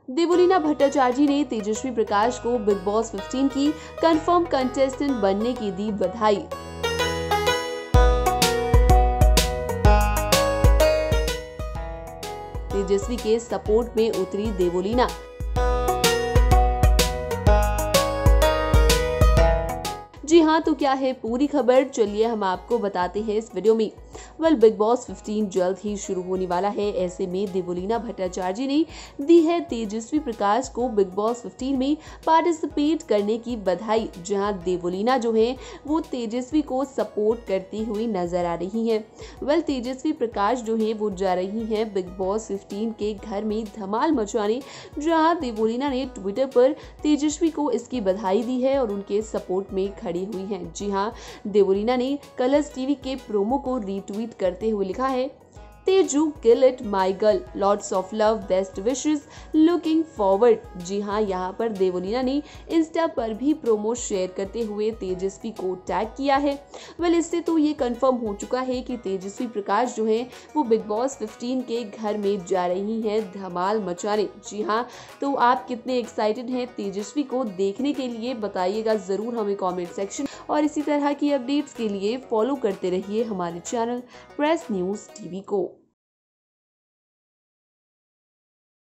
देवोलीना भट्टाचार्य ने तेजस्वी प्रकाश को big boss 15 की कंफर्म कंटेस्टेंट बनने की दी बधाई। तेजस्वी के सपोर्ट में उतरी देवोलीना। जी हाँ, तो क्या है पूरी खबर, चलिए हम आपको बताते हैं इस वीडियो में। बिग बॉस 15 जल्द ही शुरू होने वाला है। ऐसे में देवोलीना भट्टाचार्य ने दी है तेजस्वी प्रकाश को बिग बॉस 15 में पार्टिसिपेट करने की बधाई। जहां देवोलीना जो है वो तेजस्वी को सपोर्ट करती हुई नजर आ रही हैं। तेजस्वी प्रकाश जो है वो जा रही हैं बिग बॉस 15 के घर में धमाल मचाने, जहां देवोलीना ने ट्विटर पर तेजस्वी को इसकी बधाई दी है और उनके सपोर्ट में खड़ी हुई हैं। जी हाँ, देवोलीना ने कलर्स टीवी के प्रोमो को रीट्वीट करते हुए लिखा है, Teju kill it my girl, lots of love, best wishes, looking forward. जी हाँ, यहाँ पर देवोलीना ने इंस्टा पर भी प्रोमो शेयर करते हुए तेजस्वी को टैग किया है। इससे तो ये कंफर्म हो चुका है कि तेजस्वी प्रकाश जो है वो बिग बॉस 15 के घर में जा रही हैं धमाल मचाने। जी हाँ, तो आप कितने एक्साइटेड हैं तेजस्वी को देखने के लिए, बताइएगा जरूर हमें कॉमेंट सेक्शन। और इसी तरह की अपडेट्स के लिए फॉलो करते रहिए हमारे चैनल प्रेस न्यूज टीवी को।